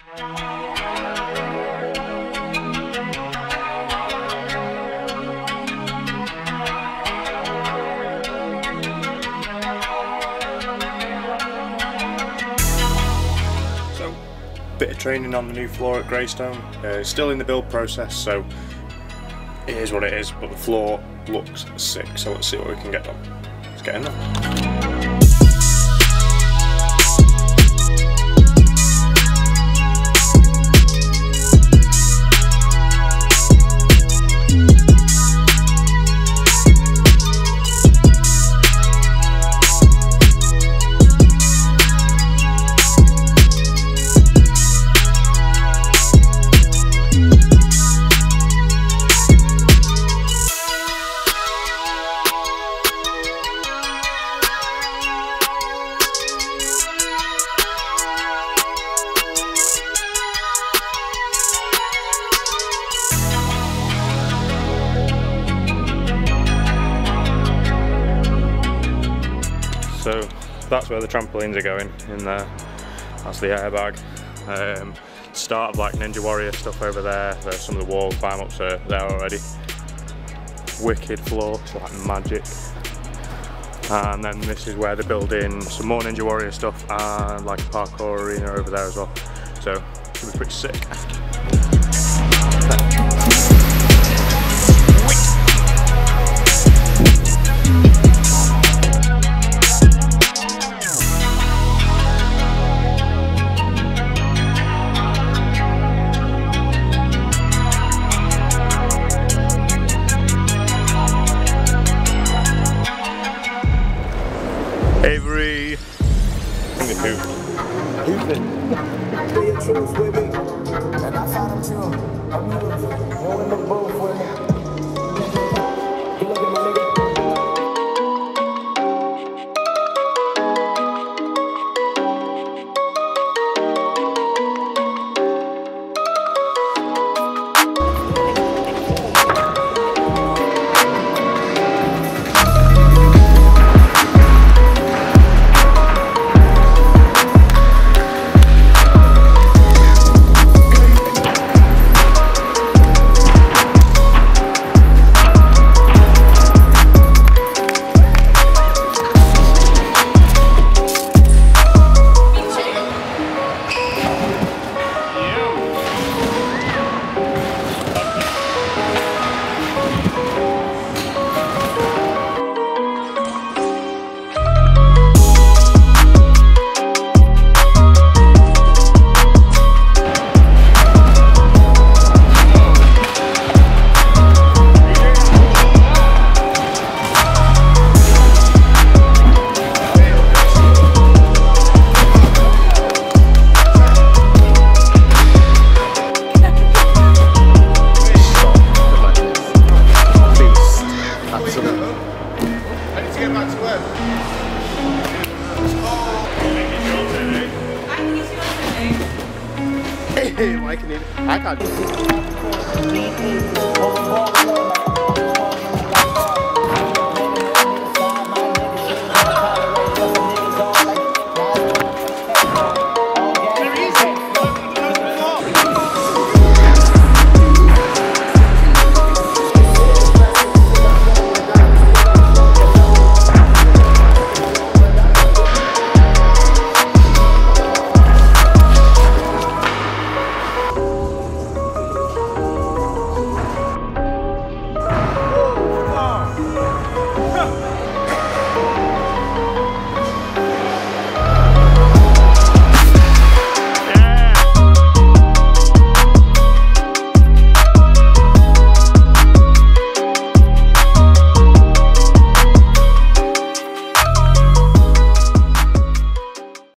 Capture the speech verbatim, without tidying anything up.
Bit of training on the new floor at Graystone. Uh, it's still in the build process, so it is what it is, but the floor looks sick, so let's see what we can get done. Let's get in there. So that's where the trampolines are going, in there. That's the airbag. Um, start of like Ninja Warrior stuff over there. There's some of the wall climb ups are there already. Wicked floor, it's like magic. And then this is where they're building some more Ninja Warrior stuff and like a parkour arena over there as well. So it should be pretty sick. Avery. I think it's hoop. Hooping. Be a truth with me. And I found him too. I'm rolling the boat with me. You look at my nigga. I can't do it.